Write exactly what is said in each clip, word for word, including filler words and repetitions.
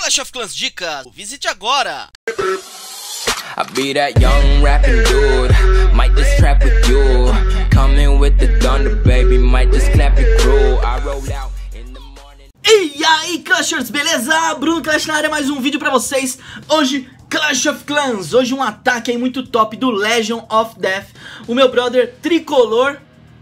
Clash of Clans Dicas, visite agora! I be that young rapping dude, might just trap with you, coming with the thunder baby, might just clap it crew, I roll out in the morning. E aí Clashers, beleza? Bruno Clash na área, mais um vídeo pra vocês. Hoje Clash of Clans, hoje um ataque aí muito top do Legion of Death. O meu brother Tricolor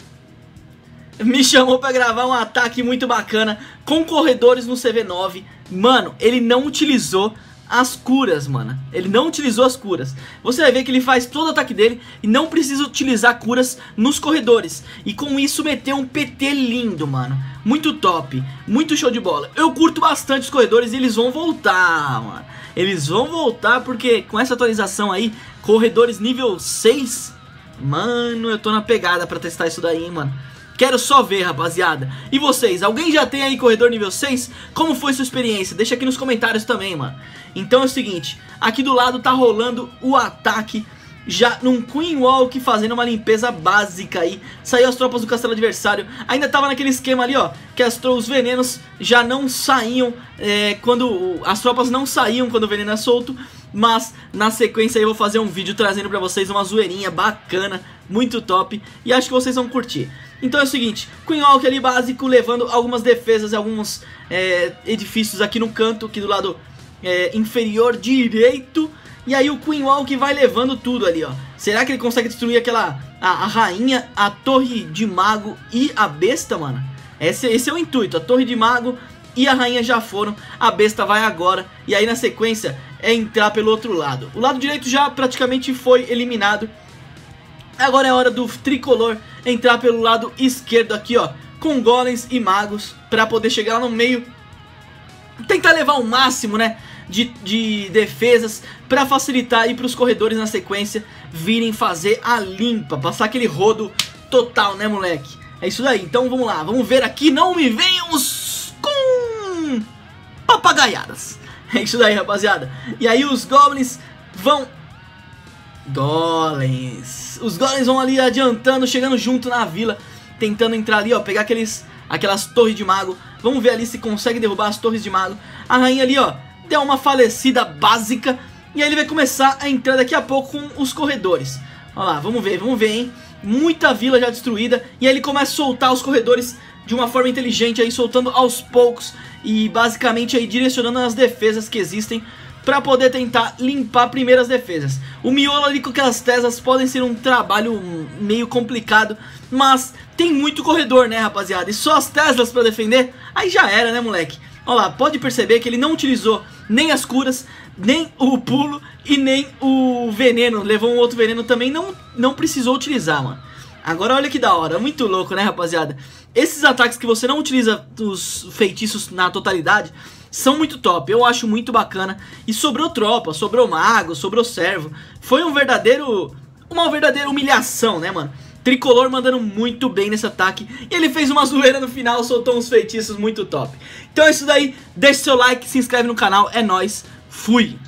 me chamou pra gravar um ataque muito bacana com corredores no C V nove. Mano, ele não utilizou as curas, mano. Ele não utilizou as curas. Você vai ver que ele faz todo o ataque dele e não precisa utilizar curas nos corredores. E com isso meteu um P T lindo, mano. Muito top, muito show de bola. Eu curto bastante os corredores e eles vão voltar, mano. Eles vão voltar porque com essa atualização aí, corredores nível seis, mano, eu tô na pegada pra testar isso daí, hein, mano. Quero só ver, rapaziada. E vocês, alguém já tem aí corredor nível seis? Como foi sua experiência? Deixa aqui nos comentários também, mano. Então é o seguinte, aqui do lado tá rolando o ataque já num Queen Walk, fazendo uma limpeza básica aí. Saiu as tropas do castelo adversário. Ainda tava naquele esquema ali, ó, que as, os venenos já não saíam é, quando... As tropas não saíam quando o veneno é solto. Mas na sequência aí eu vou fazer um vídeo trazendo pra vocês uma zoeirinha bacana, muito top, e acho que vocês vão curtir. Então é o seguinte, Queen Walk ali básico, levando algumas defesas e alguns é, edifícios aqui no canto, aqui do lado é, inferior direito. E aí o Queen Walk vai levando tudo ali, ó. Será que ele consegue destruir aquela, a, a rainha, a torre de mago e a besta, mano? Esse, esse é o intuito, a torre de mago e a rainha já foram, a besta vai agora. E aí na sequência é entrar pelo outro lado. O lado direito já praticamente foi eliminado. Agora é hora do Tricolor entrar pelo lado esquerdo aqui, ó, com golems e magos, pra poder chegar lá no meio, tentar levar o máximo, né, de, de defesas, pra facilitar aí pros corredores na sequência virem fazer a limpa, passar aquele rodo total, né, moleque? É isso daí, então vamos lá, vamos ver aqui, não me venhamos com papagaiadas. É isso daí, rapaziada. E aí os goblins vão... Golems. Os golems vão ali adiantando, chegando junto na vila, tentando entrar ali, ó, pegar aqueles, aquelas torres de mago. Vamos ver ali se consegue derrubar as torres de mago. A rainha ali, ó, deu uma falecida básica. E aí ele vai começar a entrar daqui a pouco com os corredores. Olha lá, vamos ver, vamos ver, hein. Muita vila já destruída. E aí ele começa a soltar os corredores de uma forma inteligente aí, soltando aos poucos. E basicamente aí direcionando as defesas que existem, pra poder tentar limpar primeiro as defesas. O miolo ali com aquelas tesas podem ser um trabalho meio complicado, mas tem muito corredor, né, rapaziada? E só as tesas pra defender, aí já era, né, moleque? Olha lá, pode perceber que ele não utilizou nem as curas, nem o pulo e nem o veneno. Levou um outro veneno também, não, não precisou utilizar, mano. Agora olha que da hora, muito louco, né, rapaziada? Esses ataques que você não utiliza os feitiços na totalidade são muito top, eu acho muito bacana. E sobrou tropa, sobrou mago, sobrou servo. Foi um verdadeiro... Uma verdadeira humilhação, né, mano? Tricolor mandando muito bem nesse ataque. E ele fez uma zoeira no final, soltou uns feitiços muito top. Então é isso daí, deixa seu like, se inscreve no canal, é nóis, fui!